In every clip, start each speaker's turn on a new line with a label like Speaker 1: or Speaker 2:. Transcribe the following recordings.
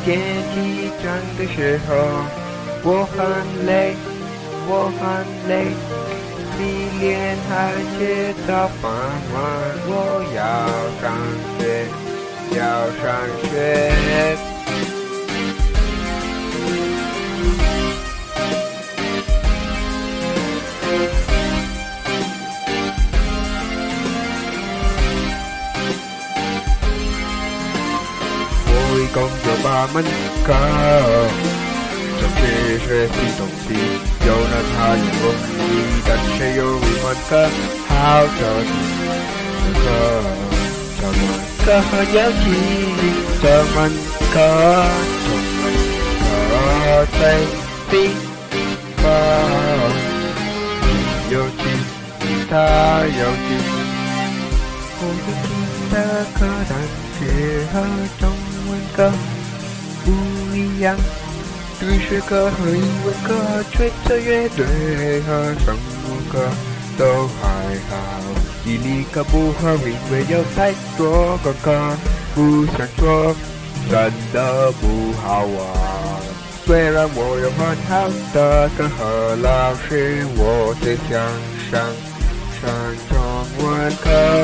Speaker 1: 电梯转的时候，我很累，我很累，比脸还切早饭晚，我要上学，要上学。我一共有8门课，总是学习东西，有那它也容易，但是有一门课好特别的课，这门课很有趣，这门课中文课最必考，有趣，它有趣。我有趣的课，但是和中文课不一样。历史课和英文课、吹奏乐队和生物课都还好，地理课不好，因为有太多功课不想做，真的不好玩。虽然我有很好的课和老师，我最想上中文课。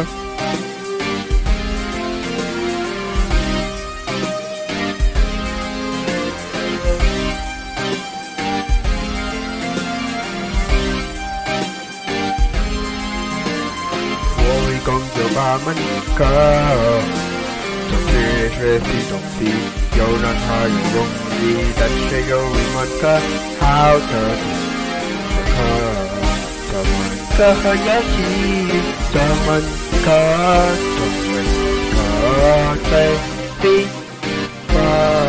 Speaker 1: 我一共有8门课，总是学习东西，有难它也容易，但是有一门课好特别的课，这门课很有趣，这门课中文课最必考，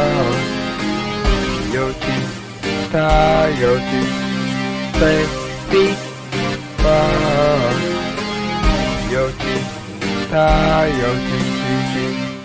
Speaker 1: 有趣，它有趣，最必考。有趣，它有趣，